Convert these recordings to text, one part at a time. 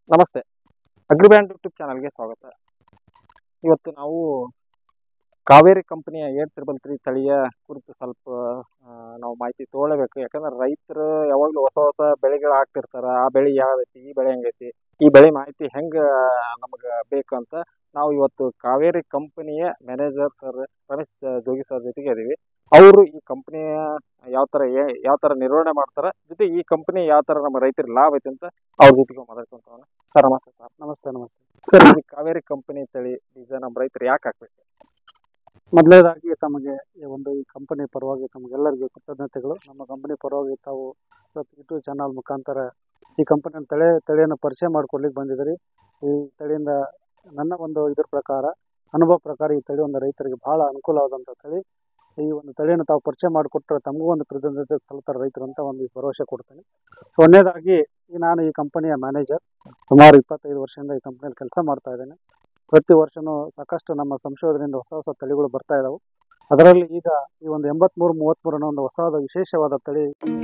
ನಮಸ್ತೆ. ಅಗ್ರಿಬ್ಯಾಂಡ್ ಯೂಟ್ಯೂಬ್ ಚಾನಲ್ಗೆ ಸ್ವಾಗತ. ಇವತ್ತು ನಾವು ಕಾವೇರಿ ಕಂಪನಿಯ 8333 ತಳಿಯ ಕುರಿತು ಸ್ವಲ್ಪ ನಾವು ಮಾಹಿತಿ ತೊಗೊಳ್ಳೇಬೇಕು. ಯಾಕಂದ್ರೆ ರೈತರು ಯಾವಾಗಲೂ ಹೊಸ ಹೊಸ ಬೆಳೆಗಳು ಹಾಕ್ತಿರ್ತಾರ. ಆ ಬೆಳೆ ಯಾವ್ದೈತಿ, ಈ ಬೆಳೆ ಹೆಂಗೈತಿ, ಈ ಬೆಳೆ ಮಾಹಿತಿ ಹೆಂಗೆ ನಮಗೆ ಬೇಕು ಅಂತ ನಾವು ಇವತ್ತು ಕಾವೇರಿ ಕಂಪನಿಯ manager sir Ramesh Jogi sir ಜೊತೆಗೆ ಇದೀವಿ. ಅವರು ಈ ಕಂಪನಿಯ ಯಾವ ಥರ ನಿರ್ವಹಣೆ ಮಾಡ್ತಾರೆ, ಜೊತೆ ಈ ಕಂಪನಿ ಯಾವ ಥರ ನಮ್ಮ ರೈತರಿಗೆ ಲಾಭ ಐತಿ ಅಂತ ಅವ್ರ ಜೊತೆಗೆ ಮಾತಾಡ್ಕೊಂತಾವ. ಸರ್ ನಮಸ್ತೆ. ಸರ್ ನಮಸ್ತೆ. ಸರ್, ಇದು ಕಾವೇರಿ ಕಂಪನಿ ತಳಿ ಬೀಜ ನಮ್ಮ ರೈತರು ಯಾಕೆ ಹಾಕ್ಬೇಕು? ಮೊದಲನೇದಾಗಿ ತಮಗೆ ಈ ಕಂಪನಿ ಪರವಾಗಿ ತಮಗೆಲ್ಲರಿಗೂ ಕೃತಜ್ಞತೆಗಳು. ನಮ್ಮ ಕಂಪನಿ ಪರವಾಗಿ ತಾವು ಯೂಟ್ಯೂಬ್ ಚಾನಲ್ ಮುಖಾಂತರ ಈ ಕಂಪನಿಯ ತಳಿಯನ್ನು ಪರಿಚಯ ಮಾಡಿಕೊಡ್ಲಿಕ್ಕೆ ಬಂದಿದ್ದೀರಿ. ಈ ತಳಿಯಿಂದ ನನ್ನ ಇದ್ರ ಪ್ರಕಾರ, ಅನುಭವ ಪ್ರಕಾರ ಈ ತಳಿ ಒಂದು ರೈತರಿಗೆ ಬಹಳ ಅನುಕೂಲವಾದಂಥ ತಳಿ. ಈ ಒಂದು ತಳಿಯನ್ನು ತಾವು ಪರಿಚಯ ಮಾಡಿಕೊಟ್ರೆ ತಮಗೂ ಒಂದು ಕೃತಜ್ಞತೆ ಸಲ್ತಾರೆ ರೈತರು ಅಂತ ಭರವಸೆ ಕೊಡ್ತೇನೆ. ಸೊ ಒಂದನೇದಾಗಿ ನಾನು ಈ ಕಂಪನಿಯ ಮ್ಯಾನೇಜರ್. ಸುಮಾರು 25 ವರ್ಷದಿಂದ ಈ ಕಂಪನಿಯಲ್ಲಿ ಕೆಲಸ ಮಾಡ್ತಾ ಇದ್ದೇನೆ. ಪ್ರತಿ ವರ್ಷವೂ ಸಾಕಷ್ಟು ನಮ್ಮ ಸಂಶೋಧನೆಯಿಂದ ಹೊಸ ಹೊಸ ತಳಿಗಳು ಬರ್ತಾ ಇದಾವೆ. ಅದರಲ್ಲಿ ಈಗ ಈ 8333 ಅನ್ನೋ ಒಂದು ಹೊಸವಾದ ವಿಶೇಷವಾದ ತಳಿ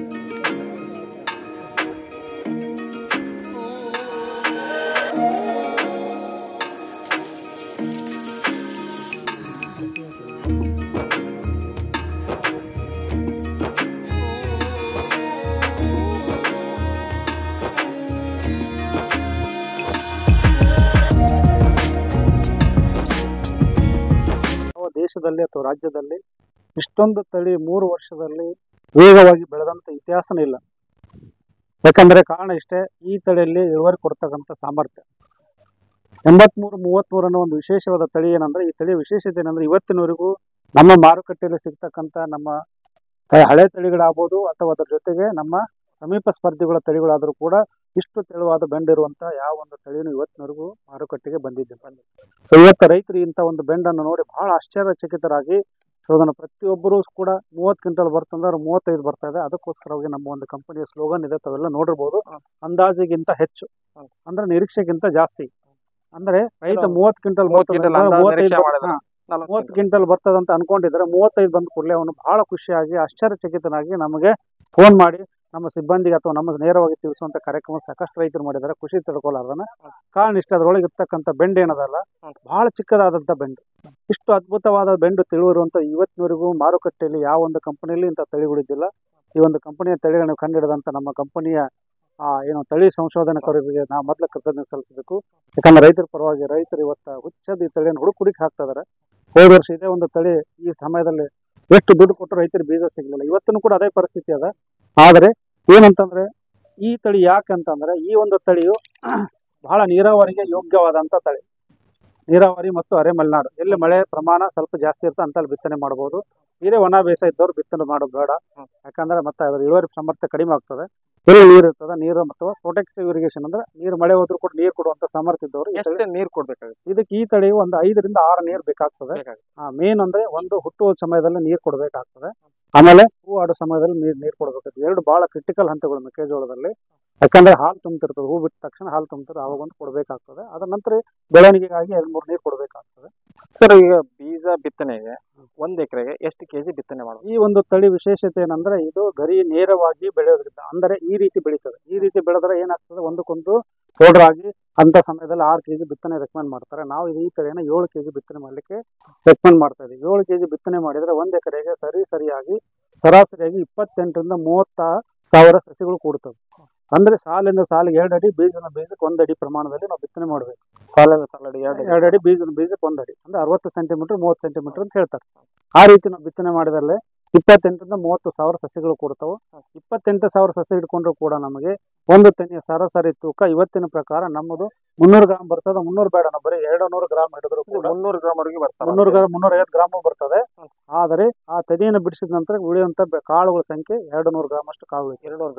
ದೇಶದಲ್ಲಿ ಅಥವಾ ರಾಜ್ಯದಲ್ಲಿ ಇಷ್ಟೊಂದು ತಳಿ 3 ವರ್ಷದಲ್ಲಿ ವೇಗವಾಗಿ ಬೆಳೆದಂತ ಇತಿಹಾಸನೇ ಇಲ್ಲ. ಯಾಕಂದ್ರೆ ಕಾರಣ ಇಷ್ಟೇ, ಈ ತಳಿಯಲ್ಲಿ ಇಳುವರಿ ಕೊಡ್ತಕ್ಕಂಥ ಸಾಮರ್ಥ್ಯ. 8333 ಅನ್ನೋ ಒಂದು ವಿಶೇಷವಾದ ತಳಿ ಏನಂದ್ರೆ, ಈ ತಳಿಯ ವಿಶೇಷತೆ ಏನಂದ್ರೆ, ಇವತ್ತಿನವರೆಗೂ ನಮ್ಮ ಮಾರುಕಟ್ಟೆಯಲ್ಲಿ ಸಿಗ್ತಕ್ಕಂಥ ನಮ್ಮ ಹಳೆ ತಳಿಗಳಾಗ್ಬೋದು ಅಥವಾ ಅದರ ಜೊತೆಗೆ ನಮ್ಮ ಸಮೀಪ ಸ್ಪರ್ಧಿಗಳ ತಳಿಗಳಾದರೂ ಕೂಡ ಇಷ್ಟು ತೆಳುವಾದ ಬೆಂಡಿರುವಂತ ಯಾವ ಒಂದು ತಳಿನೂ ಇವತ್ತಿನವರೆಗೂ ಮಾರುಕಟ್ಟೆಗೆ ಬಂದಿದ್ದಿಲ್ಲ. ಸೊ ಇವತ್ತು ರೈತರು ಇಂಥ ಒಂದು ಬೆಂಡನ್ನು ನೋಡಿ ಬಹಳ ಆಶ್ಚರ್ಯಚಕಿತರಾಗಿ, ಸೊ ಅದನ್ನು ಪ್ರತಿಯೊಬ್ಬರು ಕೂಡ 30 ಕ್ವಿಂಟಲ್ ಬರ್ತಂದ್ರೆ 35 ಬರ್ತಾ ಇದೆ. ಅದಕ್ಕೋಸ್ಕರವಾಗಿ ನಮ್ಮ ಒಂದು ಕಂಪನಿಯ ಸ್ಲೋಗನ್ ಇದೆ, ತಾವೆಲ್ಲ ನೋಡಿರ್ಬೋದು, ಅಂದಾಜಿಗಿಂತ ಹೆಚ್ಚು ಅಂದ್ರೆ ನಿರೀಕ್ಷೆಗಿಂತ ಜಾಸ್ತಿ. ಅಂದ್ರೆ ರೈತ 30 ಕ್ವಿಂಟಲ್ 30 ಕ್ವಿಂಟಲ್ ಬರ್ತದಂತ ಅನ್ಕೊಂಡಿದ್ರೆ 35 ಬಂದ ಕೂಡಲೇ ಅವನು ಬಹಳ ಖುಷಿಯಾಗಿ ಆಶ್ಚರ್ಯಚಕಿತನಾಗಿ ನಮಗೆ ಫೋನ್ ಮಾಡಿ ನಮ್ಮ ಸಿಬ್ಬಂದಿಗೆ ಅಥವಾ ನಮ್ಮ ನೇರವಾಗಿ ತಿಳಿಸುವಂತ ಕಾರ್ಯಕ್ರಮ ಸಾಕಷ್ಟು ರೈತರು ಮಾಡಿದ್ದಾರೆ. ಖುಷಿ ತಿಳ್ಕೊಳ್ಳಾರ್ದನ ಕಾರಣ ಇಷ್ಟ, ಅದರೊಳಗೆ ಇರ್ತಕ್ಕಂಥ ಬೆಂಡ್ ಏನದಲ್ಲ, ಬಹಳ ಚಿಕ್ಕದಾದಂಥ ಬೆಂಡು. ಇಷ್ಟು ಅದ್ಭುತವಾದ ಬೆಂಡು ತಿಳಿರುವಂತ ಇವತ್ತಿನವರೆಗೂ ಮಾರುಕಟ್ಟೆಯಲ್ಲಿ ಯಾವ ಒಂದು ಕಂಪನಿಯಲ್ಲಿ ಇಂಥ ತಳಿಗಳಿದ್ದಿಲ್ಲ. ಈ ಒಂದು ಕಂಪನಿಯ ತಳಿಗಳನ್ನು ಕಂಡುಹಿಡಿದಂತ ನಮ್ಮ ಕಂಪನಿಯ ತಳಿ ಸಂಶೋಧನಕರಿಗೆ ನಾವು ಮೊದಲು ಕೃತಜ್ಞತೆ ಸಲ್ಲಿಸಬೇಕು. ಯಾಕಂದ್ರೆ ರೈತರ ಪರವಾಗಿ ರೈತರು ಇವತ್ತು ಹುಚ್ಚದ ಈ ತಳಿಯನ್ನು ಹುಡುಕಿ ಹಾಕ್ತಾ ಇದಾರೆ. ಹೋದ ವರ್ಷ ಇದೇ ಒಂದು ತಳಿ ಈ ಸಮಯದಲ್ಲಿ ಎಷ್ಟು ದುಡ್ಡು ಕೊಟ್ಟರು ರೈತರಿಗೆ ಬೀಜ ಸಿಗಲಿಲ್ಲ. ಇವತ್ತೂ ಕೂಡ ಅದೇ ಪರಿಸ್ಥಿತಿ ಅದ. ಆದರೆ ಏನಂತಂದ್ರೆ, ಈ ತಳಿ ಯಾಕಂತಂದ್ರೆ, ಈ ಒಂದು ತಳಿಯು ಬಹಳ ನೀರಾವರಿಗೆ ಯೋಗ್ಯವಾದಂತ ತಳಿ. ನೀರಾವರಿ ಮತ್ತು ಅರೆಮಲೆನಾಡು ಎಲ್ಲಿ ಮಳೆ ಪ್ರಮಾಣ ಸ್ವಲ್ಪ ಜಾಸ್ತಿ ಇರುತ್ತೆ ಅಂತಲ್ಲಿ ಬಿತ್ತನೆ ಮಾಡಬಹುದು. ನೀರೇ ಒಣ ಬೇಸಾಯ ಇದ್ದವ್ರು ಬಿತ್ತನೆ ಮಾಡೋದು ಬೇಡ. ಯಾಕಂದ್ರೆ ಮತ್ತೆ ಅದರ ಇಳುವರಿ ಸಾಮರ್ಥ್ಯ ಕಡಿಮೆ ಆಗ್ತದೆ. ಎಲ್ಲಿ ನೀರು ಇರ್ತದೆ, ನೀರು ಮತ್ತು ಪ್ರೊಟೆಕ್ಟಿವ್ ಇರಿಗೇಷನ್ ಅಂದ್ರೆ ನೀರು ಮಳೆ ಹೋದ್ರೂ ಕೂಡ ನೀರು ಕೊಡುವಂತ ಸಾಮರ್ಥ್ಯ ಇದ್ದವರು ಎಷ್ಟು ನೀರು ಕೊಡ್ಬೇಕಾಗುತ್ತೆ? ಇದಕ್ಕೆ ಈ ತಳಿ ಒಂದು 5 ರಿಂದ 6 ನೀರು ಬೇಕಾಗ್ತದೆ. ಮೇನ್ ಅಂದ್ರೆ ಒಂದು ಹುಟ್ಟುವ ಸಮಯದಲ್ಲಿ ನೀರು ಕೊಡಬೇಕಾಗ್ತದೆ, ಆಮೇಲೆ ಹೂ ಆಡೋ ಸಮಯದಲ್ಲಿ ನೀರು ಕೊಡಬೇಕಾಗ್ತದೆ. 2 ಬಹಳ ಕ್ರಿಟಿಕಲ್ ಹಂತಗಳು ಮೆಕ್ಕೆಜೋಳದಲ್ಲಿ. ಯಾಕಂದ್ರೆ ಹಾಲು ತುಂಬ್ತಿರ್ತದೆ, ಹೂ ಬಿಟ್ಟ ತಕ್ಷಣ ಹಾಲು ತುಂಬ್ತಾರೆ, ಅವಾಗ ಒಂದು ಕೊಡಬೇಕಾಗ್ತದೆ. ಅದರ ನಂತರ ಬೆಳವಣಿಗೆಗಾಗಿ 2-3 ನೀರು ಕೊಡಬೇಕಾಗ್ತದೆ. ಸರ್, ಈಗ ಬೀಜ ಬಿತ್ತನೆಗೆ 1 ಎಕರೆಗೆ ಎಷ್ಟು ಕೆಜಿ ಬಿತ್ತನೆ ಮಾಡೋದು? ಈ ಒಂದು ತಳಿ ವಿಶೇಷತೆ ಏನಂದ್ರೆ, ಇದು ಗರಿ ನೇರವಾಗಿ ಬೆಳೆಯೋದ್ರಿಂದ, ಅಂದರೆ ಈ ರೀತಿ ಬೆಳೀತದೆ. ಈ ರೀತಿ ಬೆಳೆದ್ರೆ ಏನಾಗ್ತದೆ, ಒಂದಕ್ಕೊಂದು ಪೌಡರ್ ಆಗಿ ಅಂತ ಸಮಯದಲ್ಲಿ 6 ಕೆಜಿ ಬಿತ್ತನೆ ರೆಕಮೆಂಡ್ ಮಾಡ್ತಾರೆ. ನಾವು ಈ ತಳಿಯನ್ನು 7 ಕೆಜಿ ಬಿತ್ತನೆ ಮಾಡ್ಲಿಕ್ಕೆ ರೆಕಮೆಂಡ್ ಮಾಡ್ತಾ ಇದ್ದೀವಿ. 7 ಕೆಜಿ ಬಿತ್ತನೆ ಮಾಡಿದ್ರೆ 1 ಎಕರೆಗೆ ಸರಾಸರಿಯಾಗಿ 28 ರಿಂದ 30 ಸಾವಿರ ಸಸಿಗಳು ಕೂಡ್ತವೆ. ಅಂದ್ರೆ ಸಾಲಿಂದ ಸಾಲಿಗೆ 2 ಅಡಿ, ಬೀಜಕ್ಕೆ 1 ಅಡಿ ಪ್ರಮಾಣದಲ್ಲಿ ನಾವು ಬಿತ್ತನೆ ಮಾಡಬೇಕು. ಸಾಲಿಂದ ಸಾಲಡಿ 2 ಅಡಿ, ಬೀಜಕ್ಕೆ 1 ಅಡಿ, ಅಂದ್ರೆ 60 ಸೆಂಟಿಮೀಟರ್ 30 ಸೆಂಟಿಮೀಟರ್ ಅಂತ ಹೇಳ್ತಾರೆ. ಆ ರೀತಿ ನಾವು ಬಿತ್ತನೆ ಮಾಡಿದಲ್ಲಿ 28 ರಿಂದ 30 ಸಾವಿರ ಸಸಿಗಳು ಕೊಡ್ತಾವೆ. 28 ಸಾವಿರ ಸಸಿ ಹಿಡ್ಕೊಂಡ್ರು ಕೂಡ ನಮಗೆ ಒಂದು ತೆನೆಯ ಸರಾಸರಿ ತೂಕ ಇವತ್ತಿನ ಪ್ರಕಾರ ನಮ್ಮದು 300 ಗ್ರಾಮ್ ಬರ್ತದೆ. 300 ಬೇಡ, ನಾವು ಬರೀ 200 ಗ್ರಾಮ್ ಹಿಡಿದ್ರು 300 ಗ್ರಾಮ್ ವರೆಗೆ 350 ಗ್ರಾಮ್ ಬರ್ತದೆ. ಆದರೆ ಆ ತೆನೆಯನ್ನು ಬಿಡಿಸಿದ ನಂತರ ಉಳಿಯುವಂತ ಕಾಳುಗಳ ಸಂಖ್ಯೆ 200 ಗ್ರಾಮ್ ಅಷ್ಟು ಕಾಳುಗಳು.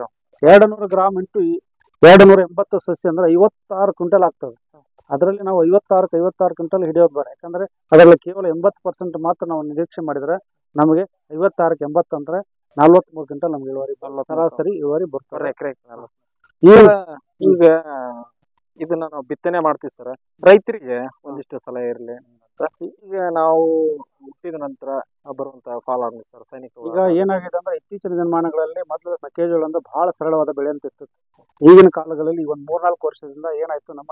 200 ಗ್ರಾಮ್ ಇಂಟು 280 ಸಸಿ ಅಂದ್ರೆ 56 ಕ್ವಿಂಟಲ್ ಆಗ್ತದೆ. ಅದರಲ್ಲಿ ನಾವು 56 ಕ್ವಿಂಟಲ್ ಹಿಡಿಯೋದು ಬೇಡ. ಯಾಕಂದ್ರೆ ಅದರಲ್ಲಿ ಕೇವಲ 80% ಮಾತ್ರ ನಾವು ನಿರೀಕ್ಷೆ ಮಾಡಿದ್ರೆ ನಮಗೆ 56ಕ್ಕೆ 80 ಅಂದ್ರೆ 43 ಕ್ವಿಂಟಲ್ ನಮ್ಗೆ ಇಳುವರಿ, ಸರಾಸರಿ ಇಳುವರಿ ಬರ್ತಾರೆ ಎಕರೆಗೆ. ಈಗ ಇದನ್ನ ನಾವು ಬಿತ್ತನೆ ಮಾಡ್ತೀವಿ ಸರ್. ರೈತರಿಗೆ ಒಂದಿಷ್ಟು ಸಲಹೆ ಇರಲಿ. ಬರುತ್ತೆ. ಈಗ ನಾವು ಹುಟ್ಟಿದ ನಂತರ ಬರುವಂತ ಕಾಲಾಗ್ನಿ ಸರ್ ಸೈನಿಕ ಈಗ ಏನಾಗಿದೆ ಅಂದ್ರೆ ಇತ್ತೀಚಿನ ದಿನಮಾನಗಳಲ್ಲಿ ಮೊದಲು ಮೆಕ್ಕೆಜೋಳ ಅಂದ್ರೆ ಬಹಳ ಸರಳವಾದ ಬೆಳೆ ಅಂತ ಇತ್ತು. ಈಗಿನ ಕಾಲಗಳಲ್ಲಿ ಒಂದು 3-4 ವರ್ಷದಿಂದ ಏನಾಯ್ತು, ನಮ್ಮ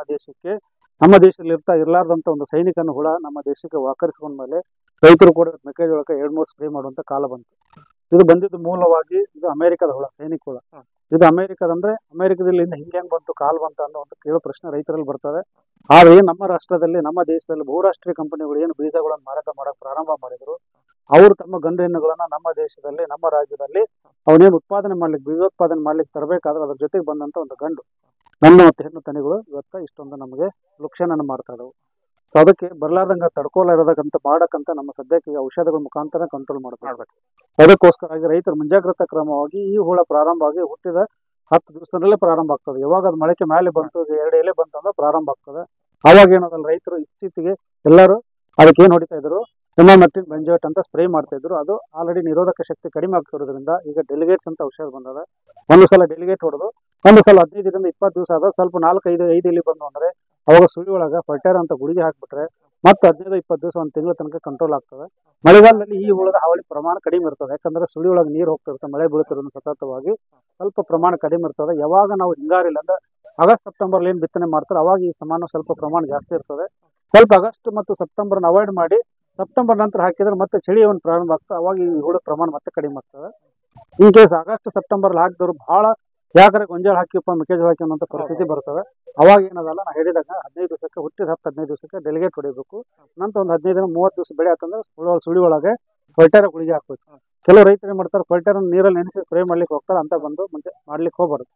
ದೇಶದಲ್ಲಿ ಇರ್ಲಾರ್ದಂತ ಒಂದು ಸೈನಿಕನ ಹುಳ ನಮ್ಮ ದೇಶಕ್ಕೆ ವಾಕರಿಸಿಕೊಂಡ ಮೇಲೆ ರೈತರು ಕೂಡ ಮೆಕ್ಕೆಜೋಳಕ್ಕೆ 2-3 ಸ್ಪ್ರೇ ಮಾಡುವಂತ ಕಾಲ ಬಂತು. ಇದು ಬಂದಿದ್ದು ಮೂಲವಾಗಿ ಇದು ಅಮೆರಿಕದ ಹುಳ, ಸೈನಿಕ ಹುಳ. ಇದು ಅಮೆರಿಕದಲ್ಲಿ ಹಿಂಗೆ ಹೆಂಗ್ ಬಂತು, ಕಾಲ್ ಬಂತ ಅನ್ನೋ ಒಂದು ಕೇಳೋ ಪ್ರಶ್ನೆ ರೈತರಲ್ಲಿ ಬರ್ತದೆ. ಆದ್ರೆ ನಮ್ಮ ರಾಷ್ಟ್ರದಲ್ಲಿ, ನಮ್ಮ ದೇಶದಲ್ಲಿ ಬಹುರಾಷ್ಟ್ರೀಯ ಕಂಪನಿಗಳು ಏನು ಬೀಜಗಳನ್ನು ಮಾರಾಟ ಮಾಡಕ್ ಪ್ರಾರಂಭ ಮಾಡಿದ್ರು, ಅವರು ತಮ್ಮ ಗಂಡು ಹೆಣ್ಣುಗಳನ್ನ ನಮ್ಮ ದೇಶದಲ್ಲಿ, ನಮ್ಮ ರಾಜ್ಯದಲ್ಲಿ ಅವನೇನು ಉತ್ಪಾದನೆ ಮಾಡ್ಲಿಕ್ಕೆ, ಬೀಜೋತ್ಪಾದನೆ ಮಾಡ್ಲಿಕ್ಕೆ ತರಬೇಕಾದ್ರೆ ಅದ್ರ ಜೊತೆಗೆ ಬಂದಂತ ಒಂದು ಗಂಡು ಮತ್ತು ಹೆಣ್ಣು ತನಿಗಳು ಇವತ್ತ ಇಷ್ಟೊಂದು ನಮಗೆ ಲುಕ್ಷಣನ ಮಾಡ್ತಾ ಇದಾವೆ. ಸೊ ಅದಕ್ಕೆ ಬರ್ಲಾರ್ದಂಗ ತಡ್ಕೊಲಾರದಂತ ಮಾಡಕ್ಕಂತ ನಮ್ಮ ಸದ್ಯಕ್ಕೆ ಔಷಧಗಳ ಮುಖಾಂತರ ಕಂಟ್ರೋಲ್ ಮಾಡ್ಬೇಕು. ಅದಕ್ಕೋಸ್ಕರ ರೈತರು ಮುಂಜಾಗ್ರತಾ ಕ್ರಮವಾಗಿ ಈ ಹುಳ ಪ್ರಾರಂಭ ಆಗಿ ಹುಟ್ಟಿದ 10 ದಿವಸದಲ್ಲೇ ಪ್ರಾರಂಭ ಆಗ್ತದೆ. ಯಾವಾಗ ಅದು ಮೊಳಕೆ ಮೇಲೆ ಬಂತು, 2 ಎಲೆ ಬಂತು ಅಂದ್ರೆ ಪ್ರಾರಂಭ ಆಗ್ತದೆ. ಅವಾಗ ಏನದಲ್ಲ, ರೈತರು ಇತ್ತೀಚೆಗೆ ಎಲ್ಲರೂ ಅದಕ್ಕೆ ಏನ್ ಹೊಡಿತಾ ಇದ್ರು, ಇಮಾಮೆಕ್ಟಿನ್ ಬೆಂಜೋಯೇಟ್ ಅಂತ ಸ್ಪ್ರೇ ಮಾಡ್ತಾ ಇದ್ರು. ಅದು ಆಲ್ರೆಡಿ ನಿರೋಧಕ ಶಕ್ತಿ ಕಡಿಮೆ ಆಗ್ತಿರೋದ್ರಿಂದ ಈಗ ಡೆಲಿಗೇಟ್ಸ್ ಅಂತ ಔಷಧ ಬಂದದ. ಒಂದು ಸಲ ಡೆಲಿಗೇಟ್ ಹೊಡೆದು ಒಂದು ಸಲ 15ರಿಂದ 20 ದಿವಸ ಆದ ಸ್ವಲ್ಪ 4-5 ಎಲೆ ಬಂದು ಅಂದ್ರೆ ಅವಾಗ ಸುಳಿ ಒಳಗ ಫರ್ಟೈರ್ ಅಂತ ಗುಳಿಗೆ ಹಾಕ್ಬಿಟ್ರೆ ಮತ್ತೆ 15-20 ದಿವಸ ಒಂದು ತಿಂಗಳ ತನಕ ಕಂಟ್ರೋಲ್ ಆಗ್ತದೆ. ಮಳೆಗಾಲದಲ್ಲಿ ಈ ಹುಳದ ಹಾವಳಿ ಪ್ರಮಾಣ ಕಡಿಮೆ ಇರ್ತದೆ. ಯಾಕಂದ್ರೆ ಸುಳಿ ಒಳಗೆ ನೀರು ಹೋಗ್ತಿರುತ್ತೆ, ಮಳೆ ಬೀಳ್ತಿರೋದು ಸತತವಾಗಿ ಸ್ವಲ್ಪ ಪ್ರಮಾಣ ಕಡಿಮೆ ಇರ್ತದೆ. ಯಾವಾಗ ನಾವು ಹಿಂಗಾರಿಲ್ಲ ಅಂದ್ರೆ ಆಗಸ್ಟ್ ಸೆಪ್ಟೆಂಬರ್ ಏನ್ ಬಿತ್ತನೆ ಮಾಡ್ತಾರೆ ಅವಾಗ ಈ ಸಮಾನ ಸ್ವಲ್ಪ ಪ್ರಮಾಣ ಜಾಸ್ತಿ ಇರ್ತದೆ. ಸ್ವಲ್ಪ ಆಗಸ್ಟ್ ಮತ್ತು ಸೆಪ್ಟೆಂಬರ್ನ ಅವಾಯ್ಡ್ ಮಾಡಿ ಸೆಪ್ಟೆಂಬರ್ ನಂತರ ಹಾಕಿದ್ರೆ ಮತ್ತೆ ಚಳಿ ಒಂದು ಪ್ರಾರಂಭ ಆಗ್ತದೆ. ಅವಾಗ ಈ ಹುಳ ಪ್ರಮಾಣ ಮತ್ತೆ ಕಡಿಮೆ ಆಗ್ತದೆ. ಇನ್ ಕೇಸ್ ಆಗಸ್ಟ್ ಸೆಪ್ಟೆಂಬರ್ ಹಾಕಿದವರು ಬಹಳ ಯಾಕಂದ್ರೆ ಗೊಂಜಾಳ ಹಾಕಿಪ್ಪ ಮೆಕ್ಕೆಜೋಳ ಹಾಕಿ ಅನ್ನೋ ಪರಿಸ್ಥಿತಿ ಬರ್ತದೆ. ಅವಾಗ ಏನದಲ್ಲ, ನಾ ಹೇಳಿದಾಗ 15 ದಿವಸಕ್ಕೆ ಹುಟ್ಟಿದ 10-15 ದಿವಸಕ್ಕೆ ಡೆಲಿಗೇಟ್ ಹೊಡಿಬೇಕು. ನಂತರ ಒಂದು 15-30 ದಿವಸ ಬೆಳೆ ಆತಂದ್ರೆ ಸುಳಿ ಒಳಗೆ ಫರ್ಟೈರ್ ಗುಳಿಗೆ ಹಾಕ್ಬೇಕು. ಕೆಲವು ರೈತರು ಏನ್ ಮಾಡ್ತಾರೆ, ಫರ್ಟೈರ್ ನೀರಲ್ಲಿ ನೆನೆಸಿ ಸ್ಪ್ರೇ ಮಾಡ್ಲಿಕ್ಕೆ ಹೋಗ್ತಾರೆ, ಅಂತ ಬಂದು ಮುಂಚೆ ಮಾಡ್ಲಿಕ್ಕೆ ಹೋಗ್ಬಾರ್ದು.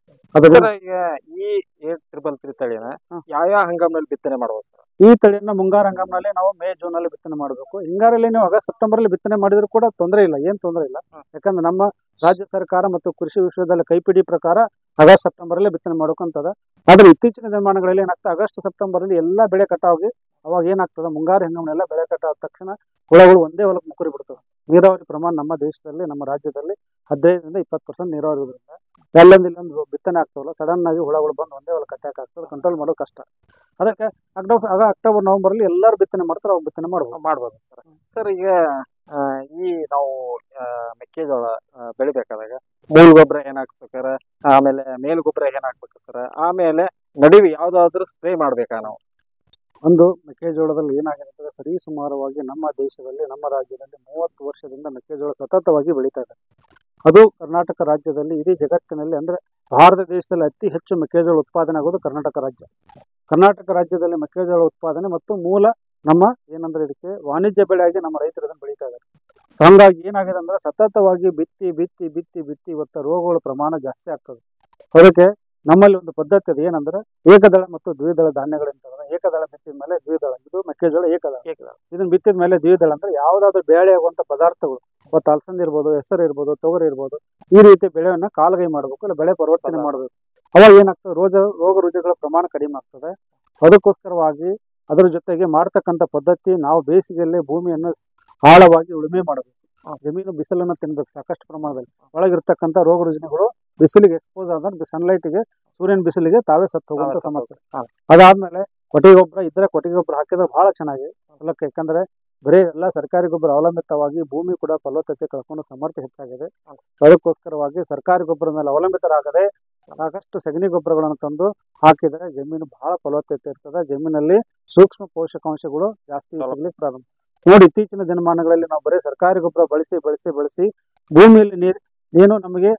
ಈಗ ಈ 833 ತಳಿನ ಯಾವ ಹಂಗಾಮಿನಲ್ಲಿ ಬಿತ್ತನೆ ಮಾಡಬಹುದು ಸರ್? ಈ ತಳಿಯನ್ನ ಮುಂಗಾರು ಹಂಗಾಮಿನಲ್ಲಿ ನಾವು ಮೇ ಜೂನ್ ಅಲ್ಲಿ ಬಿತ್ತನೆ ಮಾಡಬೇಕು. ಹಿಂಗಾರಲ್ಲಿ ನೀವು ಆಗಸ್ಟ್ ಸೆಪ್ಟೆಂಬರ್ ಅಲ್ಲಿ ಬಿತ್ತನೆ ಮಾಡಿದ್ರು ಕೂಡ ತೊಂದರೆ ಇಲ್ಲ, ಏನ್ ತೊಂದರೆ ಇಲ್ಲ. ಯಾಕಂದ್ರೆ ನಮ್ಮ ರಾಜ್ಯ ಸರ್ಕಾರ ಮತ್ತು ಕೃಷಿ ವಿಶ್ವವಿದ್ಯಾಲಯ ಕೈಪಿಡಿ ಪ್ರಕಾರ ಆಗಸ್ಟ್ ಸೆಪ್ಟೆಂಬರ್ ಅಲ್ಲಿ ಬಿತ್ತನೆ ಮಾಡ್ಬೇಕಂತದ. ಆದ್ರೆ ಇತ್ತೀಚಿನ ದಿನಮಾನಗಳಲ್ಲಿ ಏನಾಗ್ತದೆ, ಆಗಸ್ಟ್ ಸೆಪ್ಟೆಂಬರ್ ಅಲ್ಲಿ ಎಲ್ಲಾ ಬೆಳೆ ಕಟಾವ್ಗೆ ಅವಾಗ ಏನಾಗ್ತದೆ, ಮುಂಗಾರು ಹಂಗಾಮಿನೆಲ್ಲ ಬೆಳೆ ಕಟಾವ್ ತಕ್ಷಣ ಹುಳಗಳು ಒಂದೇ ಹೊಲಕ್ಕೆ ಮುಕ್ಕರಿ ಬಿಡ್ತವೆ. ನೀರಾವರಿ ಪ್ರಮಾಣ ನಮ್ಮ ದೇಶದಲ್ಲಿ, ನಮ್ಮ ರಾಜ್ಯದಲ್ಲಿ 15-20% ನೀರಾವರಿ ಇರೋದ್ರಿಂದ ಇಲ್ಲೊಂದು ಬಿತ್ತನೆ ಆಗ್ತಾವಲ್ಲ, ಸಡನ್ ಆಗಿ ಹುಳಗಳು ಬಂದು ಒಂದೇ ಹೊಲಕ್ಕೆ ಅಟ್ಯಾಕ್ ಆಗ್ತದೆ, ಕಂಟ್ರೋಲ್ ಮಾಡೋದು ಕಷ್ಟ. ಅದಕ್ಕೆ ಅಕ್ಟೋಬರ್ ನವೆಂಬರ್ ಅಲ್ಲಿ ಎಲ್ಲರೂ ಬಿತ್ತನೆ ಮಾಡ್ತಾರೆ, ಅವಾಗ ಬಿತ್ತನೆ ಮಾಡ್ಬೋದು ಸರ್. ಸರ್ ಈಗ ಈ ನಾವು ಮೆಕ್ಕೆಜೋಳ ಬೆಳಿಬೇಕಾದಾಗ ಮೂಲ ಗೊಬ್ಬರ ಏನ್ ಹಾಕ್ಬೇಕಾರ, ಆಮೇಲೆ ಮೇಲ್ ಗೊಬ್ಬರ ಏನ್ ಹಾಕ್ಬೇಕು ಸರ್, ಆಮೇಲೆ ನಡುವೆ ಯಾವ್ದಾದ್ರು ಸ್ಪ್ರೇ ಮಾಡ್ಬೇಕಾ ನಾವು? ಒಂದು ಮೆಕ್ಕೆಜೋಳದಲ್ಲಿ ಏನಾಗಿದೆ, ಸರಿ ಸುಮಾರವಾಗಿ ನಮ್ಮ ದೇಶದಲ್ಲಿ, ನಮ್ಮ ರಾಜ್ಯದಲ್ಲಿ 30 ವರ್ಷದಿಂದ ಮೆಕ್ಕೆಜೋಳ ಸತತವಾಗಿ ಬೆಳೀತಾ ಇದೆ. ಅದು ಕರ್ನಾಟಕ ರಾಜ್ಯದಲ್ಲಿ ಇಡೀ ಜಗತ್ತಿನಲ್ಲಿ ಅಂದ್ರೆ ಭಾರತ ದೇಶದಲ್ಲಿ ಅತಿ ಹೆಚ್ಚು ಮೆಕ್ಕೆಜೋಳ ಉತ್ಪಾದನೆ ಆಗೋದು ಕರ್ನಾಟಕ ರಾಜ್ಯ. ಕರ್ನಾಟಕ ರಾಜ್ಯದಲ್ಲಿ ಮೆಕ್ಕೆಜೋಳ ಉತ್ಪಾದನೆ ಮತ್ತು ಮೂಲ ನಮ್ಮ ಏನಂದ್ರೆ ಇದಕ್ಕೆ ವಾಣಿಜ್ಯ ಬೆಳೆಯಾಗಿ ನಮ್ಮ ರೈತರು ಇದನ್ನು ಬೆಳೀತಾ ಇದ್ದಾರೆ. ಹಂಗಾಗಿ ಏನಾಗಿದೆ ಅಂದ್ರೆ ಸತತವಾಗಿ ಬಿತ್ತಿ ಇವತ್ತು ರೋಗಗಳ ಪ್ರಮಾಣ ಜಾಸ್ತಿ ಆಗ್ತದೆ. ಅದಕ್ಕೆ ನಮ್ಮಲ್ಲಿ ಒಂದು ಪದ್ಧತಿ ಇದೆ, ಏನಂದ್ರೆ ಏಕದಳ ಮತ್ತು ದ್ವಿದಳ ಧಾನ್ಯಗಳಿಂದ. ಏಕದಳ ಬಿತ್ತಿದ ಮೇಲೆ ದ್ವಿದಳ, ಇದು ಮೆಕ್ಕೆಜೋಳ ಏಕದಳ. ಇದನ್ನ ಬಿತ್ತಿದ ಮೇಲೆ ದ್ವಿದಳ ಅಂದ್ರೆ ಯಾವ್ದಾದ್ರು ಬೇಳೆ ಆಗುವಂತ ಪದಾರ್ಥಗಳು, ಇವತ್ತು ಅಲಸಂದಿ ಇರ್ಬೋದು, ಹೆಸರು ಇರ್ಬೋದು, ತೊಗರಿ ಇರ್ಬೋದು, ಈ ರೀತಿ ಬೆಳೆಯನ್ನ ಕಾಲುಗೈ ಮಾಡಬೇಕು, ಇಲ್ಲ ಬೆಳೆ ಪರಿವರ್ತನೆ ಮಾಡಬೇಕು. ಅವಾಗ ಏನಾಗ್ತದೆ, ರೋಗ ರುಜಿನಗಳ ಪ್ರಮಾಣ ಕಡಿಮೆ ಆಗ್ತದೆ. ಅದಕ್ಕೋಸ್ಕರವಾಗಿ ಅದರ ಜೊತೆಗೆ ಮಾಡ್ತಕ್ಕಂಥ ಪದ್ಧತಿ, ನಾವು ಬೇಸಿಗೆಯಲ್ಲಿ ಭೂಮಿಯನ್ನು ಆಳವಾಗಿ ಉಳುಮೆ ಮಾಡಬೇಕು. ಜಮೀನು ಬಿಸಿಲನ್ನು ತಿನ್ಬೇಕು ಸಾಕಷ್ಟು ಪ್ರಮಾಣದಲ್ಲಿ. ಒಳಗಿರ್ತಕ್ಕಂಥ ರೋಗ ರುಜಿನಗಳು ಬಿಸಿಲಿಗೆ ಎಕ್ಸ್ಪೋಸ್ ಆದ್ರೆ ಸನ್ಲೈಟ್ಗೆ, ಸೂರ್ಯನ ಬಿಸಿಲಿಗೆ ತಾವೇ ಸತ್ತು ಹೋಗುವಂತ ಸಮಸ್ಯೆ. ಅದಾದ್ಮೇಲೆ ಕೊಟ್ಟಿಗೆ ಗೊಬ್ಬರ ಇದ್ರೆ ಕೊಟ್ಟಿಗೆ ಗೊಬ್ಬರ ಹಾಕಿದ್ರೆ ಬಹಳ ಚೆನ್ನಾಗಿ ಹೊಲಕ್ಕೆ. ಯಾಕಂದ್ರೆ ಬರೀ ಎಲ್ಲ ಸರ್ಕಾರಿ ಗೊಬ್ಬರ ಅವಲಂಬಿತವಾಗಿ ಭೂಮಿ ಕೂಡ ಫಲವತ್ತತೆ ಕಳ್ಕೊಂಡು ಸಾಮರ್ಥ್ಯ ಹೆಚ್ಚಾಗಿದೆ. ಅದಕ್ಕೋಸ್ಕರವಾಗಿ ಸರ್ಕಾರಿ ಗೊಬ್ಬರ ಮೇಲೆ ಅವಲಂಬಿತರಾಗದೆ ಸಾಕಷ್ಟು ಸಗಣಿ ಗೊಬ್ಬರಗಳನ್ನು ತಂದು ಹಾಕಿದರೆ ಜಮೀನು ಬಹಳ ಫಲವತ್ತತೆ ಇರ್ತದೆ. ಜಮೀನಲ್ಲಿ ಸೂಕ್ಷ್ಮ ಪೋಷಕಾಂಶಗಳು ಜಾಸ್ತಿ ಸಿಗ್ಲಿಕ್ಕೆ ಪ್ರಾರಂಭ. ನೋಡಿ, ಇತ್ತೀಚಿನ ದಿನಮಾನಗಳಲ್ಲಿ ನಾವು ಬರೀ ಸರ್ಕಾರಿ ಗೊಬ್ಬರ ಬಳಸಿ ಭೂಮಿಯಲ್ಲಿ ಏನು ನಮಗೆ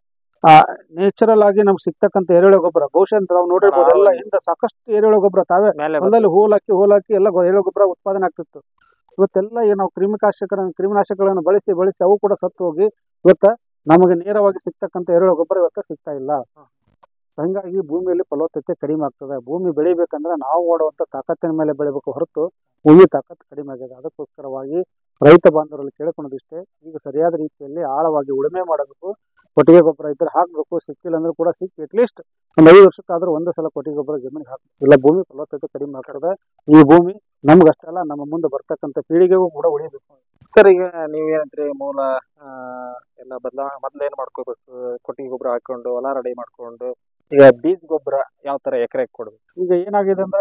ನೇಚರಲ್ ಆಗಿ ನಮ್ಗೆ ಸಿಗ್ತಕ್ಕಂಥ ಎರೆಹುಳ ಗೊಬ್ಬರ, ಬಹುಶಃ ನಾವು ನೋಡಿರ್ಬೋದು ಎಲ್ಲ ಹಿಂದೆ ಸಾಕಷ್ಟು ಎರೆಹುಳ ಗೊಬ್ಬರ ತಾವೇ ಹೊಲದಲ್ಲಿ ಹೋಲಾಕಿ ಎಲ್ಲ ಎರೆಹುಳ ಗೊಬ್ಬರ ಉತ್ಪಾದನೆ ಆಗ್ತಿತ್ತು. ಇವತ್ತೆಲ್ಲ ನಾವು ಕ್ರಿಮಿನಾಶಕಗಳನ್ನು ಬಳಸಿ ಅವು ಕೂಡ ಸತ್ತು ಹೋಗಿ ಇವತ್ತ ನಮಗೆ ನೇರವಾಗಿ ಸಿಗ್ತಕ್ಕಂಥ ಎರೆಹುಳ ಗೊಬ್ಬರ ಇವತ್ತ ಸಿಗ್ತಾ ಇಲ್ಲ. ಹಂಗಾಗಿ ಭೂಮಿಯಲ್ಲಿ ಫಲವತ್ತತೆ ಕಡಿಮೆ ಆಗ್ತದೆ. ಭೂಮಿ ಬೆಳಿಬೇಕಂದ್ರೆ ನಾವು ಓಡುವಂತ ತಾಕತ್ತಿನ ಮೇಲೆ ಬೆಳಿಬೇಕು ಹೊರತು ಭೂಮಿ ತಾಕತ್ತು ಕಡಿಮೆ ಆಗಿದೆ. ಅದಕ್ಕೋಸ್ಕರವಾಗಿ ರೈತ ಬಾಂಧವರಲ್ಲಿ ಕೇಳ್ಕೊಳ್ಳೋದಿಷ್ಟೇ, ಈಗ ಸರಿಯಾದ ರೀತಿಯಲ್ಲಿ ಆಳವಾಗಿ ಉಳುಮೆ ಮಾಡಬೇಕು. ಕೊಟ್ಟಿಗೆ ಗೊಬ್ಬರ ಇದ್ರೆ ಹಾಕ್ಬೇಕು, ಸಿಕ್ಕಿಲ್ಲ ಅಂದ್ರೆ ಕೂಡ ಅಟ್ಲೀಸ್ಟ್ ಒಂದು 5 ವರ್ಷಕ್ಕಾದ್ರೂ ಒಂದೇ ಸಲ ಕೊಟ್ಟಿಗೆ ಗೊಬ್ಬರ ಜಮೀನಿಗೆ ಹಾಕ್ಬೇಕು. ಇಲ್ಲ ಭೂಮಿ ಫಲವತ್ತತೆ ಕಡಿಮೆ ಆಗ್ತದೆ. ಈ ಭೂಮಿ ನಮ್ಗಷ್ಟೇ ಅಲ್ಲ, ನಮ್ಮ ಮುಂದೆ ಬರ್ತಕ್ಕಂಥ ಪೀಳಿಗೆಗೂ ಕೂಡ ಉಳಿಬೇಕು. ಸರ್ ಈಗ ನೀವೇನಂದ್ರೆ ಮೂಲ ಎಲ್ಲ ಮೊದ್ಲೇನ್ ಮಾಡ್ಕೋಬೇಕು, ಕೊಟ್ಟಿಗೆ ಗೊಬ್ಬರ ಹಾಕೊಂಡು ಹೊಲ ರೆಡಿ ಮಾಡ್ಕೊಂಡು, ಈಗ ಬೀಜ ಗೊಬ್ಬರ ಯಾವ ತರ ಎಕರೆಗೆ ಕೊಡ್ಬೇಕು? ಈಗ ಏನಾಗಿದೆ ಅಂದ್ರೆ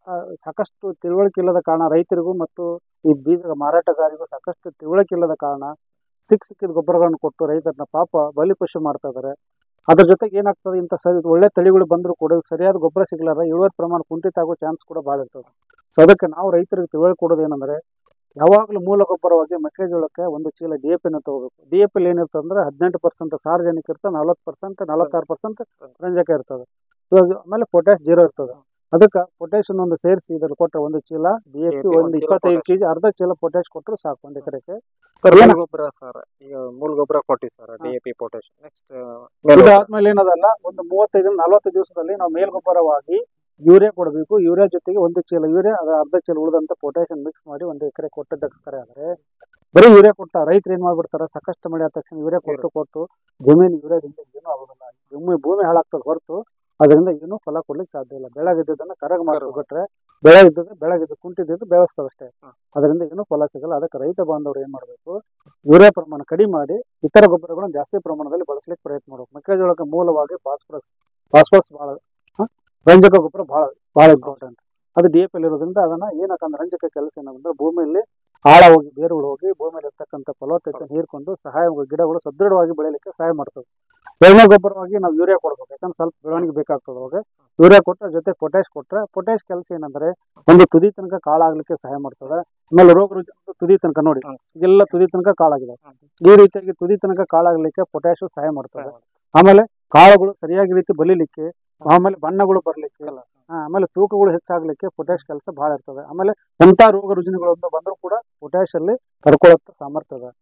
ಸಾಕಷ್ಟು ತಿಳುವಳಿಕೆ ಇಲ್ಲದ ಕಾರಣ ರೈತರಿಗೂ ಮತ್ತು ಈ ಬೀಜ ಮಾರಾಟಗಾರರಿಗೂ ಸಾಕಷ್ಟು ತಿಳುವಳಿಕೆ ಇಲ್ಲದ ಕಾರಣ ಸಿಕ್ಕಿದ ಗೊಬ್ಬರಗಳನ್ನು ಕೊಟ್ಟು ರೈತರನ್ನ ಪಾಪ ಬಲಿಪಶು ಮಾಡ್ತಾ ಇದ್ದಾರೆ. ಅದ್ರ ಜೊತೆಗೆ ಏನಾಗ್ತದೆ, ಇಂಥ ಒಳ್ಳೆ ತಳಿಗಳು ಬಂದರೂ ಕೂಡ ಸರಿಯಾದ ಗೊಬ್ಬರ ಸಿಗಲಾರ ಇಳುವರಿ ಪ್ರಮಾಣ ಕುಂಠಿತ ಆಗೋ ಚಾನ್ಸ್ ಕೂಡ ಭಾಳ ಇರ್ತದೆ. ಸೊ ಅದಕ್ಕೆ ನಾವು ರೈತರಿಗೆ ತಿಳುವಳಿಕೆ ಕೊಡೋದು ಏನಂದ್ರೆ, ಯಾವಾಗಲೂ ಮೂಲ ಗೊಬ್ಬರವಾಗಿ ಮೆಕ್ಕೆಜೋಳಕ್ಕೆ ಒಂದು ಚೀಲ DAP ತಗೋಬೇಕು. DAP ಏನಿರ್ತದೆ ಅಂದ್ರೆ 18% ಸಾರ್ವಜನಿಕ ಇರ್ತದೆ, 40% 46% ರಂಜಕ ಇರ್ತದೆ. ಇವಾಗ ಆಮೇಲೆ ಪೊಟ್ಯಾಶ್ 0 ಇರ್ತದೆ. ಅದಕ್ಕೆ ಪೊಟ್ಯಾಶ್ ಒಂದು ಸೇರಿಸಿ ಇದ್ರಲ್ಲಿ ಕೊಟ್ಟರೆ ಒಂದು ಚೀಲ DAP, ಒಂದು 25 kg ಅರ್ಧ ಚೀಲ ಪೊಟ್ಯಾಶ್ ಕೊಟ್ಟರು ಸಾಕು ಒಂದು ಎಕರೆಗೆ. ಸರ್ ಗೊಬ್ಬರ ಸರ್, ಈಗ ಮೂಲ ಗೊಬ್ಬರ ಕೊಟ್ಟಿವಿ ಸರ್ DAP ಪೊಟ್ಯಾಶ್. ನೆಕ್ಸ್ಟ್ ಇದಾದ್ಮೇಲೆ ಏನದಲ್ಲ, ಒಂದು 35-40 ದಿವಸದಲ್ಲಿ ನಾವು ಮೇಲ್ಗೊಬ್ಬರವಾಗಿ ಯೂರಿಯಾ ಕೊಡಬೇಕು. ಯೂರಿಯಾ ಜೊತೆಗೆ ಒಂದು ಚೀಲ ಯೂರಿಯಾ, ಅದು ಅರ್ಧ ಚೀಲ ಉಳಿದಂತ ಪೊಟ್ಯಾಶ್ ಮಿಕ್ಸ್ ಮಾಡಿ ಒಂದು ಎಕರೆ ಕೊಟ್ಟದ್ದಕ್ಕೆ ಆದ್ರೆ ಬರೀ ಯೂರಿಯಾ ಕೊಟ್ಟ ರೈತರು ಏನ್ ಮಾಡ್ಬಿಡ್ತಾರೆ, ಸಾಕಷ್ಟು ಮಳೆ ಆದ ತಕ್ಷಣ ಯೂರಿಯಾ ಕೊಟ್ಟು ಜಮೀನು ಯೂರಿಯಾದಿಂದ ಏನೂ ಆಗೋದಿಲ್ಲ. ಭೂಮಿ ಹಾಳಾಗ್ತದೆ ಹೊರತು ಅದರಿಂದ ಏನೂ ಫಲ ಕೊಡ್ಲಿಕ್ಕೆ ಸಾಧ್ಯ ಇಲ್ಲ. ಬೆಳಗಿದ್ದದನ್ನ ಕರಗ ಮಾಡ್ಬಿಟ್ರೆ ಬೆಳೆ ಇದ್ದದ್ದು ಬೆಳಗಿದ್ದು ಕುಂಟಿದ್ದು ಬೆಳೆಸ್ತದೆ ಅಷ್ಟೇ. ಅದರಿಂದ ಏನೂ ಫಲ ಸಿಗಲ್ಲ. ಅದಕ್ಕೆ ರೈತ ಬಾಂಧವರು ಏನ್ ಮಾಡ್ಬೇಕು, ಯೂರಿಯಾ ಪ್ರಮಾಣ ಕಡಿಮೆ ಮಾಡಿ ಇತರ ಗೊಬ್ಬರಗಳನ್ನು ಜಾಸ್ತಿ ಪ್ರಮಾಣದಲ್ಲಿ ಬಳಸಲಿಕ್ಕೆ ಪ್ರಯತ್ನ ಮಾಡಬೇಕು. ಮೆಕ್ಕೆಜೋಳಕ್ಕೆ ಮೂಲವಾಗಿ ಫಾಸ್ಫರಸ್ ಬಹಳ, ರಂಜಕ ಗೊಬ್ಬರ ಬಹಳ ಇಂಪಾರ್ಟೆಂಟ್. ಅದು DAP ಇರೋದ್ರಿಂದ ಅದನ್ನ ಏನಕ್ಕಂದ್ರೆ ರಂಜಕ ಕೆಲಸ ಏನಂದ್ರೆ ಭೂಮಿಯಲ್ಲಿ ಆಳ ಹೋಗಿ ಬೇರುಗಳು ಹೋಗಿ ಭೂಮಿಯಲ್ಲಿ ಇರ್ತಕ್ಕಂಥ ಫಲವತ್ತತೆ ಹೀರ್ಕೊಂಡು ಗಿಡಗಳು ಸದೃಢವಾಗಿ ಬೆಳೆಯಲಿಕ್ಕೆ ಸಹಾಯ ಮಾಡ್ತದೆ. ಎರಡನೇ ಗೊಬ್ಬರವಾಗಿ ನಾವು ಯೂರಿಯಾ ಕೊಡ್ಬೇಕು, ಯಾಕಂದ್ರೆ ಸ್ವಲ್ಪ ಬೆಳವಣಿಗೆ ಬೇಕಾಗ್ತದೆ. ಅವಾಗ ಯೂರಿಯಾ ಕೊಟ್ಟರೆ ಜೊತೆ ಪೊಟ್ಯಾಶ್ ಕೊಟ್ಟರೆ, ಪೊಟ್ಯಾಶ್ ಕೆಲಸ ಏನಂದ್ರೆ ಒಂದು ತುದಿ ತನಕ ಕಾಳಾಗ್ಲಿಕ್ಕೆ ಸಹಾಯ ಮಾಡ್ತದೆ. ಆಮೇಲೆ ರೋಗ ರುಜಿನ ತುದಿ ತನಕ ನೋಡಿ ಈಗೆಲ್ಲ ತುದಿ ತನಕ ಕಾಳಾಗಿದೆ. ಈ ರೀತಿಯಾಗಿ ತುದಿ ತನಕ ಕಾಳಾಗ್ಲಿಕ್ಕೆ ಪೊಟ್ಯಾಶ್ ಸಹಾಯ ಮಾಡ್ತದೆ. ಆಮೇಲೆ ಕಾಳುಗಳು ಸರಿಯಾಗಿ ರೀತಿ ಬಲಿಲಿಕ್ಕೆ, ಆಮೇಲೆ ಬಣ್ಣಗಳು ಬರ್ಲಿಕ್ಕೆ, ಆಮೇಲೆ ತೂಕಗಳು ಹೆಚ್ಚಾಗ್ಲಿಕ್ಕೆ ಪೊಟ್ಯಾಶ್ ಕೆಲಸ ಬಹಳ ಇರ್ತದೆ. ಆಮೇಲೆ ಎಂತ ರೋಗ ರುಜಿನಗಳು ಬಂದರೂ ಕೂಡ ಪೊಟ್ಯಾಶ್ ಅಲ್ಲಿ ತಡ್ಕೊಳ್ಳೋ ಸಾಮರ್ಥ್ಯ ಇದೆ.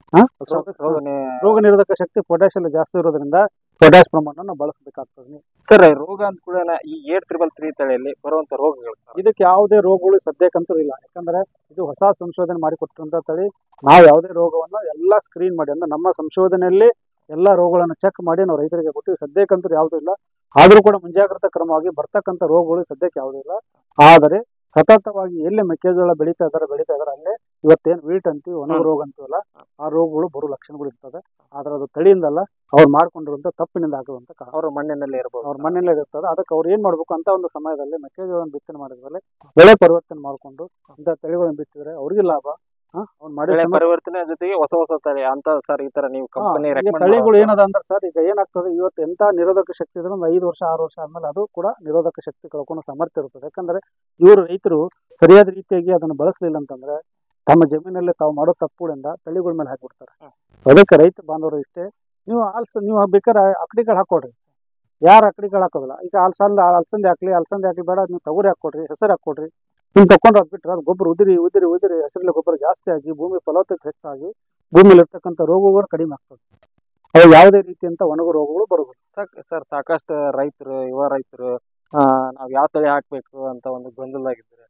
ರೋಗ ನಿರೋಧಕ ಶಕ್ತಿ ಪೊಟ್ಯಾಶ್ ಅಲ್ಲಿ ಜಾಸ್ತಿ ಇರೋದ್ರಿಂದ ಪೊಟ್ಯಾಶ್ ಪ್ರಮಾಣ ನಾವು ಬಳಸಬೇಕಾಗ್ತದೆ. ಸರ್ ರೋಗ ಅಂತ ಕೂಡ ಈ 833 ತಳಿಯಲ್ಲಿ ಬರುವಂತ ರೋಗಗಳು ಸರ್, ಇದಕ್ಕೆ ಯಾವುದೇ ರೋಗಗಳು ಸದ್ಯಕ್ಕಂತೂ ಇಲ್ಲ. ಯಾಕಂದ್ರೆ ಇದು ಹೊಸ ಸಂಶೋಧನೆ ಮಾಡಿಕೊಟ್ಟಿರುವಂತ ತಳಿ. ನಾವು ಯಾವುದೇ ರೋಗವನ್ನು ಎಲ್ಲ ಸ್ಕ್ರೀನ್ ಮಾಡಿ ಅಂದ್ರೆ ನಮ್ಮ ಸಂಶೋಧನೆಯಲ್ಲಿ ಎಲ್ಲ ರೋಗಗಳನ್ನು ಚೆಕ್ ಮಾಡಿ ನಾವು ರೈತರಿಗೆ ಕೊಟ್ಟು ಸದ್ಯಕ್ಕಂತೂ ಯಾವುದೂ ಇಲ್ಲ. ಆದರೂ ಕೂಡ ಮುಂಜಾಗ್ರತಾ ಕ್ರಮವಾಗಿ ಬರ್ತಕ್ಕಂಥ ರೋಗಗಳು ಸದ್ಯಕ್ಕೆ ಯಾವುದೂ ಇಲ್ಲ. ಆದರೆ ಸತತವಾಗಿ ಎಲ್ಲಿ ಮೆಕ್ಕೆಜೋಳ ಬೆಳೀತಾ ಇದಾರೆ ಅಲ್ಲೇ ಇವತ್ತೇನು ವೀಟ್ ಅಂತೀವಿ, ಒಣಗ ರೋಗ ಅಂತೀವಲ್ಲ, ಆ ರೋಗಗಳು ಬರೋ ಲಕ್ಷಣಗಳು ಇರ್ತದೆ. ಆದ್ರೆ ಅದು ತಳಿಯಿಂದಲ್ಲ, ಅವ್ರು ಮಾಡ್ಕೊಂಡಿರುವಂತ ತಪ್ಪಿನಿಂದ ಆಗುವಂತ ಅವ್ರ ಮಣ್ಣಿನಲ್ಲೇ ಇರ್ಬೋದು, ಅವ್ರ ಮಣ್ಣಿನಲ್ಲೇ ಇರ್ತದೆ. ಅದಕ್ಕೆ ಅವ್ರು ಏನ್ ಮಾಡ್ಬೇಕು ಅಂತ ಒಂದು ಸಮಯದಲ್ಲಿ ಮೆಕ್ಕೆಜೋಳ ಬಿತ್ತನೆ ಮಾಡಿದ್ಮೇಲೆ ಬೆಳೆ ಪರಿವರ್ತನೆ ಮಾಡ್ಕೊಂಡು ಇಂಥ ತಳಿಗಳನ್ನು ಬಿತ್ತಿದ್ರೆ ಅವ್ರಿಗೆ ಲಾಭ. ಪರಿವರ್ತನೆ ಜೊತೆಗೆ ಹೊಸ ತಳಿ ಅಂತ ಸರ್. ಈ ತರ ನೀವು ಕಂಪನಿ ತಳಿಗಳು ಏನದ ಅಂದ್ರೆ ಸರ್, ಈಗ ಏನಾಗ್ತದೆ, ಇವತ್ತು ಎಂತ ನಿರೋಧಕ ಶಕ್ತಿ ಇದ್ರೆ ಒಂದು 5 ವರ್ಷ 6 ವರ್ಷ ಆದ್ಮೇಲೆ ಅದು ಕೂಡ ನಿರೋಧಕ ಶಕ್ತಿ ಕಳ್ಕೊಳ್ಳೋ ಸಾಮರ್ಥ್ಯ ಇರ್ತದೆ. ಯಾಕಂದ್ರೆ ಇವರು ರೈತರು ಸರಿಯಾದ ರೀತಿಯಾಗಿ ಅದನ್ನು ಬಳಸಲಿಲ್ಲ ಅಂತಂದ್ರೆ ತಮ್ಮ ಜಮೀನಲ್ಲಿ ತಾವು ಮಾಡೋ ತಪ್ಪುಗಳಿಂದ ತಳಿಗಳ ಮೇಲೆ ಹಾಕಿಬಿಡ್ತಾರೆ. ಅದಕ್ಕೆ ರೈತ ಬಾಂಧವರು ಇಷ್ಟೇ, ನೀವು ಬೇಕಾದ್ರೆ ಅಕಡಿಗಳು ಹಾಕೊಡ್ರಿ. ಯಾರು ಅಕಡಿಗಳು ಹಾಕೋದಿಲ್ಲ. ಈಗ ಅಲಸಂದೆ ಹಾಕ್ಲಿ ಬೇಡ, ನೀವು ತೊಗರಿ ಹಾಕೊಡ್ರಿ, ಹೆಸರು ಹಾಕೊಡ್ರಿ. ನೀವು ತಕೊಂಡ್ರೆ ಅದು ಬಿಟ್ಟರೆ ಅದು ಗೊಬ್ಬರ ಉದಿರಿ ಹಸಿರಿನ ಗೊಬ್ಬರ ಜಾಸ್ತಿ ಆಗಿ ಭೂಮಿ ಫಲವತ್ತತೆ ಹೆಚ್ಚಾಗಿ ಭೂಮಿಲಿ ಇರ್ತಕ್ಕಂಥ ರೋಗಗಳು ಕಡಿಮೆ ಆಗ್ತದೆ. ಅವು ಯಾವುದೇ ರೀತಿಯಂತ ಒಣಗ ರೋಗಗಳು ಬರೋದು. ಸರ್ ಸಾಕಷ್ಟು ಯುವ ರೈತರು ನಾವ್ ಯಾವ ತಳಿ ಹಾಕ್ಬೇಕು ಅಂತ ಒಂದು ಗೊಂದಲದಾಗಿದ್ದಾರೆ.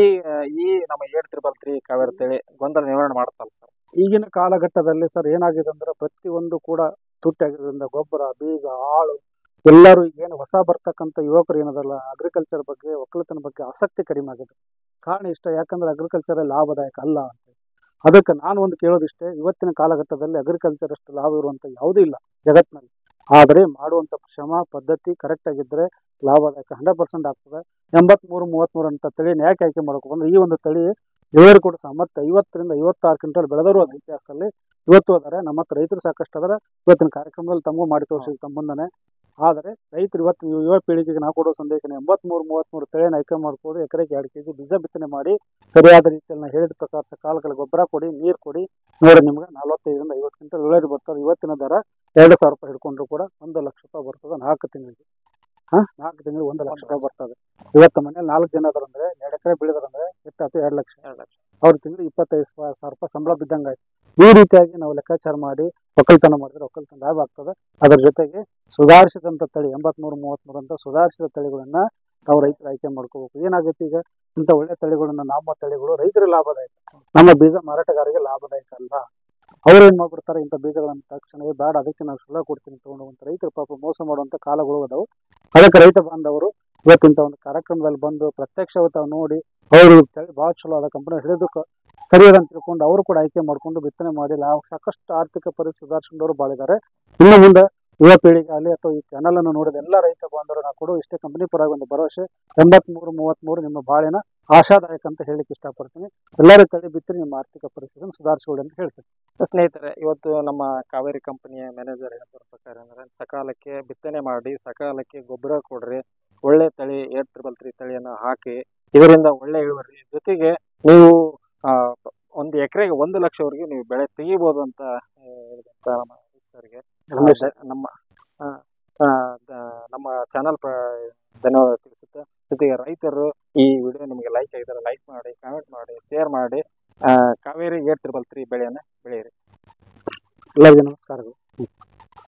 ಈ ನಮ್ಮ 833 ಕಾವೇರಿ ತಳಿ ಗೊಂದಲ ನಿವಾರಣೆ ಮಾಡ್ತಲ್ಲ ಸರ್. ಈಗಿನ ಕಾಲಘಟ್ಟದಲ್ಲಿ ಸರ್ ಏನಾಗಿದೆ ಅಂದ್ರೆ ಪ್ರತಿಯೊಂದು ಕೂಡ ತುಟ್ಟಾಗಿರೋದ್ರಿಂದ ಗೊಬ್ಬರ, ಬೀಜ, ಆಳು ಎಲ್ಲರೂ ಏನು ಹೊಸ ಬರ್ತಕ್ಕಂಥ ಯುವಕರು ಏನದಲ್ಲ ಅಗ್ರಿಕಲ್ಚರ್ ಬಗ್ಗೆ, ಒಕ್ಕಲತನ ಬಗ್ಗೆ ಆಸಕ್ತಿ ಕಡಿಮೆ ಆಗಿದೆ. ಕಾರಣ ಇಷ್ಟ, ಯಾಕಂದ್ರೆ ಅಗ್ರಿಕಲ್ಚರ್ ಲಾಭದಾಯಕ ಅಲ್ಲ ಅಂತ. ಅದಕ್ಕೆ ನಾನು ಒಂದು ಕೇಳೋದಿಷ್ಟೇ, ಇವತ್ತಿನ ಕಾಲಘಟ್ಟದಲ್ಲಿ ಅಗ್ರಿಕಲ್ಚರ್ ಅಷ್ಟು ಲಾಭ ಇರುವಂತ ಯಾವುದೂ ಇಲ್ಲ ಜಗತ್ತಿನಲ್ಲಿ. ಆದರೆ ಮಾಡುವಂತ ಶ್ರಮ ಪದ್ಧತಿ ಕರೆಕ್ಟ್ ಆಗಿದ್ರೆ ಲಾಭದಾಯಕ 100% ಆಗ್ತದೆ. 83-33 ಅಂತ ತಳಿನ ಯಾಕೆ ಆಯ್ಕೆ ಮಾಡಬೇಕು ಅಂದ್ರೆ, ಈ ಒಂದು ತಳಿ ಇಳುವರಿ ಕೂಡ ಸಾಮರ್ಥ್ಯ 50ರಿಂದ 56 ಕ್ವಿಂಟಲ್ ಬೆಳೆದರು ಅದು ಇತಿಹಾಸದಲ್ಲಿ ಇವತ್ತು ಅದಾರೆ. ನಮ್ಮ ಹತ್ರ ರೈತರು ಸಾಕಷ್ಟು ಅದರ ಇವತ್ತಿನ ಕಾರ್ಯಕ್ರಮದಲ್ಲಿ ತಮಗೂ ಮಾಡಿ ತೋರಿಸಿದ ತಮ್ಮ ಮುಂದನೆ. ಆದರೆ ರೈತರು ಇವತ್ತು ಯುವ ಪೀಳಿಗೆಗೆ ನಾವು ಕೊಡೋ ಸಂದೇಶ 83-33 ತಳಿಯನ್ನು ಆಯ್ಕೆ ಮಾಡ್ಕೊಂಡು ಎಕರೆಗೆ 2 kg ಬೀಜ ಬಿತ್ತನೆ ಮಾಡಿ ಸರಿಯಾದ ರೀತಿಯಲ್ಲಿ ಹೇಳಿದ ಪ್ರಕಾರ ಸಕಾಲದಲ್ಲಿ ಗೊಬ್ಬರ ಕೊಡಿ, ನೀರು ಕೊಡಿ. ನೋಡಿ ನಿಮ್ಗೆ 45ರಿಂದ 50 ಕ್ವಿಂಟಲ್ ಇಳುವರಿ ಬರ್ತದೆ. ಇವತ್ತಿನ ದರ 2,000 ರೂಪಾಯಿ ಹಿಡ್ಕೊಂಡ್ರು ಕೂಡ 1 ಲಕ್ಷ ರೂಪಾಯಿ ಬರ್ತದೆ 4 ತಿಂಗಳಿಗೆ. 4 ತಿಂಗಳಿಗೆ 1 ಲಕ್ಷ ರೂಪಾಯಿ ಬರ್ತದೆ. ಇವತ್ತು ಮನೇಲಿ 4 ಜನ ಅದಾರಂದ್ರೆ 2 ಎಕರೆ ಬೆಳೆದಾರಂದ್ರೆ ಎಷ್ಟಾಯ್ತು? 2 ಲಕ್ಷ. ಅವ್ರ ತಿಂಗಳು 25,000 ರೂಪಾಯಿ ಸಂಬಳ ಬಿದ್ದಂಗೆ ಆಯ್ತು. ಈ ರೀತಿಯಾಗಿ ನಾವು ಲೆಕ್ಕಾಚಾರ ಮಾಡಿ ಒಕ್ಕಲ್ತನ ಮಾಡಿದ್ರೆ ಒಕ್ಕಲ್ತನ ಲಾಭ ಆಗ್ತದೆ. ಅದರ ಜೊತೆಗೆ ಸುಧಾರಿಸಿದಂಥ ತಳಿ 83-33 ಅಂತ ಸುಧಾರಿಸಿದ ತಳಿಗಳನ್ನ ನಾವು ರೈತರು ಆಯ್ಕೆ ಮಾಡ್ಕೋಬೇಕು. ಏನಾಗುತ್ತೆ ಈಗ ಇಂಥ ಒಳ್ಳೆ ತಳಿಗಳನ್ನ ನಮ್ಮ ತಳಿಗಳು ರೈತರ ಲಾಭದಾಯಕ, ನಮ್ಮ ಬೀಜ ಮಾರಾಟಗಾರರಿಗೆ ಲಾಭದಾಯಕ ಅಲ್ಲ. ಅವ್ರು ಏನ್ ಮಾಡ್ಬಿಡ್ತಾರೆ, ಇಂಥ ಬೀಜಗಳನ್ನ ತಕ್ಷಣವೇ ಬೇಡ, ಅದಕ್ಕೆ ನಾವು ಸುಲಭ ಕೊಡ್ತೀನಿ ತಗೊಂಡುವಂತ ರೈತರ ಪಾಪ ಮೋಸ ಮಾಡುವಂತ ಕಾಲಗಳು ಅದಾವು. ಅದಕ್ಕೆ ರೈತ ಬಾಂಧವರು ಇವತ್ತಿಂತ ಒಂದು ಕಾರ್ಯಕ್ರಮದಲ್ಲಿ ಬಂದು ಪ್ರತ್ಯಕ್ಷ ನೋಡಿ ಅವರು ತಳಿ ಭಾಳ ಚಲೋ ಅದ ಕಂಪನಿ ಹಿಡಿದಕ್ಕೆ ಸರಿಯಾದಂತ ತಿಳ್ಕೊಂಡು ಅವರು ಕೂಡ ಆಯ್ಕೆ ಮಾಡ್ಕೊಂಡು ಬಿತ್ತನೆ ಮಾಡಿ ಸಾಕಷ್ಟು ಆರ್ಥಿಕ ಪರಿಸ್ಥಿತಿ ಸುಧಾರಿಸಿಕೊಂಡವರು ಭಾಳ ಇದ್ದಾರೆ. ಇನ್ನು ಮುಂದೆ ಯುವ ಪೀಳಿಗೆ ಆಗಲಿ ಅಥವಾ ಈ ಚಾನಲ್ ಅನ್ನು ನೋಡಿದ ಎಲ್ಲ ರೈತ ಬಾಂಧವರು ನಾವು ಕೊಡುವ ಇಷ್ಟೇ ಕಂಪನಿ ಪರವಾಗಿ ಒಂದು ಭರವಸೆ 83-33 ನಿಮ್ಮ ಬಾಳಿನ ಆಶಾದಾಯಕ ಅಂತ ಹೇಳಿಕ್ಕೆ ಇಷ್ಟಪಡ್ತೀನಿ. ಎಲ್ಲರೂ ತಳಿ ಬಿತ್ತರಿ ನಿಮ್ಮ ಆರ್ಥಿಕ ಪರಿಸ್ಥಿತಿಯನ್ನು ಸುಧಾರಿಸಿಕೊಳ್ಳಿ ಅಂತ ಹೇಳ್ತೀನಿ. ಸ್ನೇಹಿತರೆ, ಇವತ್ತು ನಮ್ಮ ಕಾವೇರಿ ಕಂಪನಿಯ ಮ್ಯಾನೇಜರ್ ಹೇಳ್ತಿರೋ ಪ್ರಕಾರ ಅಂದರೆ ಸಕಾಲಕ್ಕೆ ಬಿತ್ತನೆ ಮಾಡಿ ಸಕಾಲಕ್ಕೆ ಗೊಬ್ಬರ ಕೊಡ್ರಿ, ಒಳ್ಳೆ ತಳಿ 8333 ತಳಿಯನ್ನು ಹಾಕಿ, ಇದರಿಂದ ಒಳ್ಳೆ ಇಳುವರಿ ಜೊತೆಗೆ ನೀವು ಒಂದು ಎಕರೆಗೆ 1 ಲಕ್ಷವರೆಗೆ ನೀವು ಬೆಳೆ ತೆಗಿಬೋದು ಅಂತ ಹೇಳಿದಂಥ ನಮ್ಮ ಸರ್ಗೆ ನಮ್ಮ ನಮ್ಮ ಚಾನಲ್ ಧನ್ಯವಾದ ತಿಳಿಸುತ್ತೆ. ಜೊತೆಗೆ ರೈತರು ಈ ವಿಡಿಯೋ ನಿಮಗೆ ಲೈಕ್ ಆಗಿದ್ದಾರೆ ಲೈಕ್ ಮಾಡಿ, ಕಾಮೆಂಟ್ ಮಾಡಿ, ಶೇರ್ ಮಾಡಿ. ಕಾವೇರಿ 8333 ಬೆಳೆಯನ್ನು ಬೆಳೆಯಿರಿ. ಎಲ್ಲರಿಗೂ ನಮಸ್ಕಾರಗಳು.